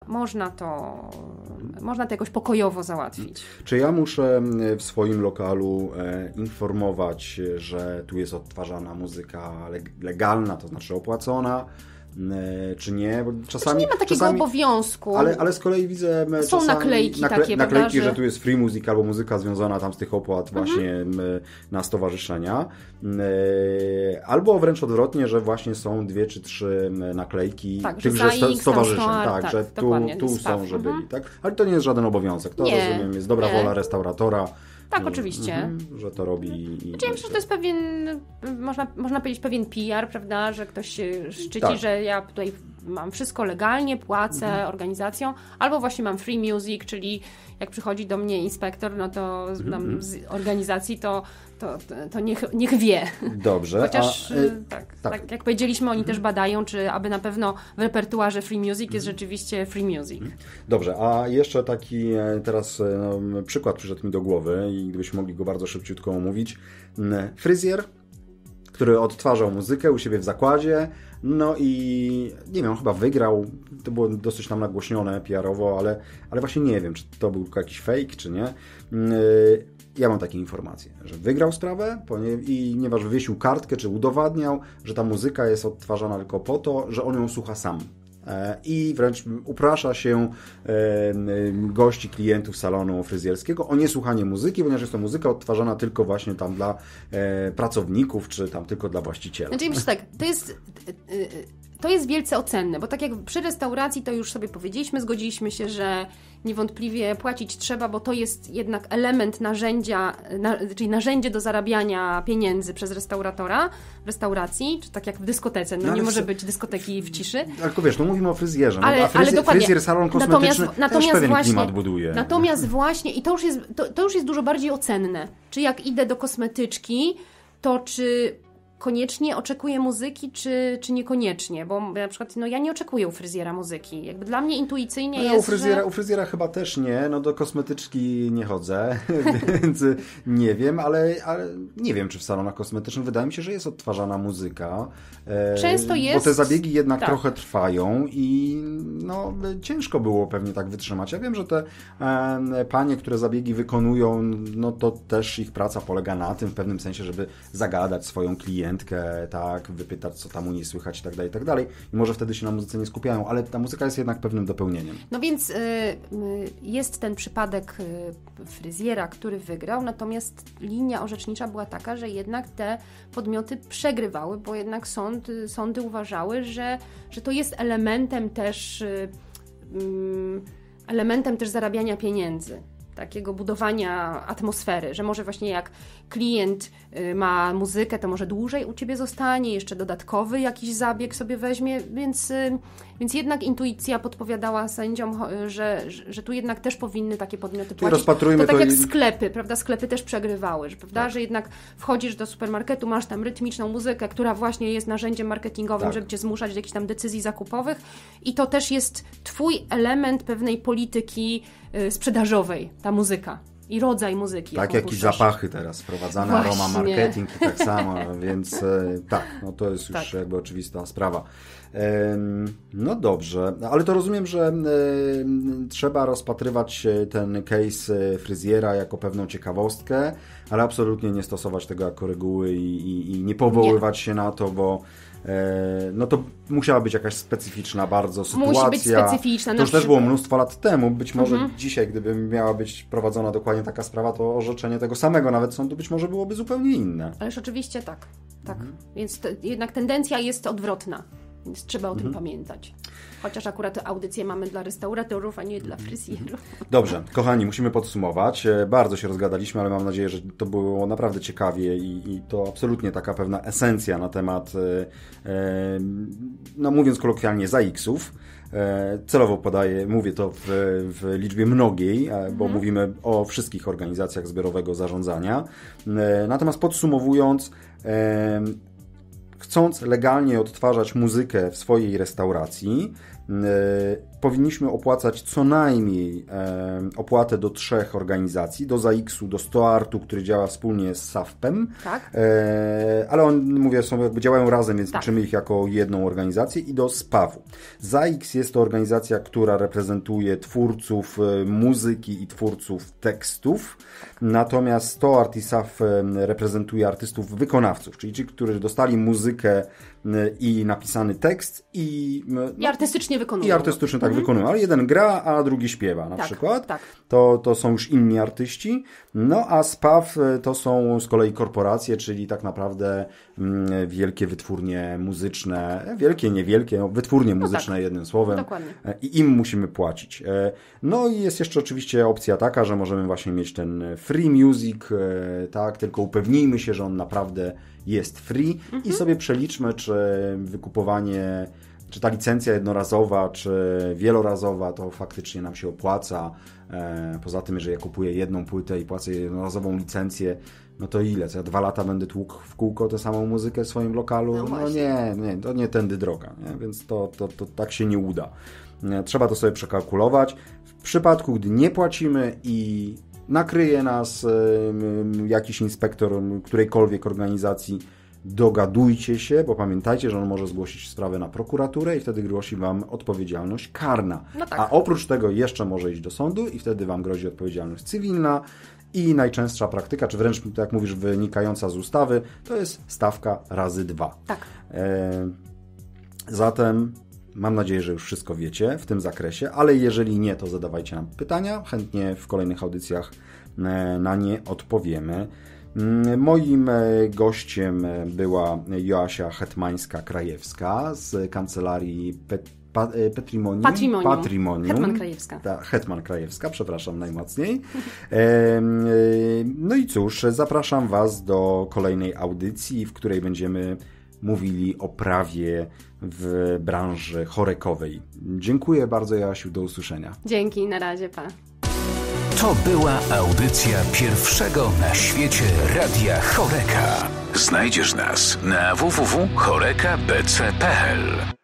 można to jakoś pokojowo załatwić. Czy ja muszę w swoim lokalu informować, że tu jest odtwarzana muzyka legalna, to znaczy opłacona, czy nie? Bo czasami, nie ma takiego obowiązku. Ale z kolei widzę są naklejki takie, naklejki, że tu jest free music albo muzyka związana tam z tych opłat właśnie na stowarzyszenia. Albo wręcz odwrotnie, że właśnie są 2 czy 3 naklejki tychże stowarzyszeń. Tak, że tu są, że byli. Tak? Ale to nie jest żaden obowiązek. To rozumiem, jest dobra wola restauratora. Tak, oczywiście. Że to robi. Znaczy, ja myślę, że to jest pewien, można powiedzieć, pewien PR, prawda, że ktoś się szczyci, że ja tutaj mam wszystko legalnie, płacę organizacją, albo właśnie mam free music, czyli jak przychodzi do mnie inspektor, no to z organizacji, to niech wie. Dobrze. Chociaż tak jak powiedzieliśmy, oni też badają, czy aby na pewno w repertuarze free music jest rzeczywiście free music. Dobrze, a jeszcze taki teraz przykład przyszedł mi do głowy i gdybyśmy mogli go bardzo szybciutko omówić. Fryzjer, który odtwarzał muzykę u siebie w zakładzie, no i nie wiem, chyba wygrał, to było dosyć nam nagłośnione PR-owo, ale właśnie nie wiem, czy to był jakiś fake, czy nie. Ja mam takie informacje, że wygrał sprawę i nieważne, wywiesił kartkę, czy udowadniał, że ta muzyka jest odtwarzana tylko po to, że on ją słucha sam. I wręcz uprasza się gości, klientów salonu fryzjerskiego o niesłuchanie muzyki, ponieważ jest to muzyka odtwarzana tylko właśnie tam dla pracowników, czy tam tylko dla właściciela. Znaczy, myślę tak, to jest wielce ocenne, bo tak jak przy restauracji, to już sobie powiedzieliśmy, zgodziliśmy się, że niewątpliwie płacić trzeba, bo to jest jednak element narzędzia, czyli narzędzie do zarabiania pieniędzy przez restauratora w restauracji, czy tak jak w dyskotece. No nie może być dyskoteki w ciszy. Tylko wiesz, mówimy o fryzjerze. Ale fryzjer, salon kosmetyczny też pewien klimat buduje. Natomiast właśnie, i to już jest dużo bardziej ocenne. Czy jak idę do kosmetyczki, to czy koniecznie oczekuję muzyki, czy niekoniecznie, bo na przykład ja nie oczekuję u fryzjera muzyki. Jakby dla mnie intuicyjnie jest, u fryzjera chyba też nie, do kosmetyczki nie chodzę, więc nie wiem, ale nie wiem, czy w salonach kosmetycznych wydaje mi się, że jest odtwarzana muzyka. Często jest. Bo te zabiegi jednak trochę trwają i ciężko było pewnie tak wytrzymać. Ja wiem, że te panie, które zabiegi wykonują, to też ich praca polega na tym w pewnym sensie, żeby zagadać swoją klientkę, tak, wypytać, co tam u niej słychać i tak dalej. I może wtedy się na muzyce nie skupiają, ale ta muzyka jest jednak pewnym dopełnieniem. No więc jest ten przypadek fryzjera, który wygrał, natomiast linia orzecznicza była taka, że jednak te podmioty przegrywały, bo jednak sądy uważały, że to jest elementem też zarabiania pieniędzy. Takiego budowania atmosfery, że może właśnie jak klient ma muzykę, to może dłużej u Ciebie zostanie, jeszcze dodatkowy jakiś zabieg sobie weźmie, więc jednak intuicja podpowiadała sędziom, że tu jednak też powinny takie podmioty płacić. To tak jak sklepy, prawda? Sklepy też przegrywały, prawda? Że jednak wchodzisz do supermarketu, masz tam rytmiczną muzykę, która właśnie jest narzędziem marketingowym, żeby Cię zmuszać do jakichś tam decyzji zakupowych i to też jest Twój element pewnej polityki sprzedażowej, ta muzyka i rodzaj muzyki. Tak, jak i zapachy teraz wprowadzane, aroma marketing i tak samo, więc to jest już jakby oczywista sprawa. No dobrze, ale to rozumiem, że trzeba rozpatrywać ten case fryzjera jako pewną ciekawostkę, ale absolutnie nie stosować tego jako reguły i nie powoływać się na to, bo to musiała być jakaś specyficzna bardzo sytuacja. Musi być specyficzna. To już też było mnóstwo lat temu. Być może dzisiaj, gdyby miała być prowadzona dokładnie taka sprawa, to orzeczenie tego samego nawet sądu być może byłoby zupełnie inne. Ależ oczywiście tak. Więc jednak tendencja jest odwrotna. Więc trzeba o tym pamiętać. Chociaż akurat audycję mamy dla restauratorów, a nie dla fryzjerów. Dobrze, kochani, musimy podsumować. Bardzo się rozgadaliśmy, ale mam nadzieję, że to było naprawdę ciekawie i to absolutnie taka pewna esencja na temat, mówiąc kolokwialnie, ZAX-ów. Celowo mówię to w liczbie mnogiej, bo mówimy o wszystkich organizacjach zbiorowego zarządzania. Natomiast podsumowując, chcąc legalnie odtwarzać muzykę w swojej restauracji, powinniśmy opłacać co najmniej opłatę do 3 organizacji, do ZAIKS-u, do STOART-u, który działa wspólnie z SAFP-em, tak. Ale mówię, działają razem, więc liczymy ich jako jedną organizację, i do SPAW-u. ZAIKS jest to organizacja, która reprezentuje twórców muzyki i twórców tekstów, natomiast STOART i SAF reprezentuje artystów wykonawców, czyli ci, którzy dostali muzykę i napisany tekst i artystycznie wykonują. I artystycznie tak wykonują, ale jeden gra, a drugi śpiewa na przykład. Tak. To są już inni artyści. No a SPAW to są z kolei korporacje, czyli tak naprawdę wielkie wytwórnie muzyczne, wielkie, niewielkie, wytwórnie muzyczne jednym słowem. Dokładnie. I im musimy płacić. No i jest jeszcze oczywiście opcja taka, że możemy właśnie mieć ten free music, tak, tylko upewnijmy się, że on naprawdę jest free i sobie przeliczmy, czy wykupowanie, czy ta licencja jednorazowa, czy wielorazowa, to faktycznie nam się opłaca. Poza tym, jeżeli ja kupuję jedną płytę i płacę jednorazową licencję, no to ile? Co ja 2 lata będę tłukł w kółko tę samą muzykę w swoim lokalu? No nie, to nie tędy droga, nie? Więc to tak się nie uda. Trzeba to sobie przekalkulować. W przypadku, gdy nie płacimy i nakryje nas jakiś inspektor którejkolwiek organizacji, dogadujcie się, bo pamiętajcie, że on może zgłosić sprawę na prokuraturę i wtedy grozi Wam odpowiedzialność karna. No tak. A oprócz tego jeszcze może iść do sądu i wtedy Wam grozi odpowiedzialność cywilna i najczęstsza praktyka, czy wręcz, tak jak mówisz, wynikająca z ustawy, to jest stawka razy 2. Tak. Zatem mam nadzieję, że już wszystko wiecie w tym zakresie, ale jeżeli nie, to zadawajcie nam pytania. Chętnie w kolejnych audycjach na nie odpowiemy. Moim gościem była Joasia Hetmańska-Krajewska z kancelarii Patrimonium. Hetman Krajewska. Hetman Krajewska, przepraszam najmocniej. No i cóż, zapraszam Was do kolejnej audycji, w której będziemy mówili o prawie w branży chorekowej. Dziękuję bardzo, Joasiu, do usłyszenia. Dzięki, na razie, pa. To była audycja pierwszego na świecie Radia Choreka. Znajdziesz nas na www.chorekabc.pl.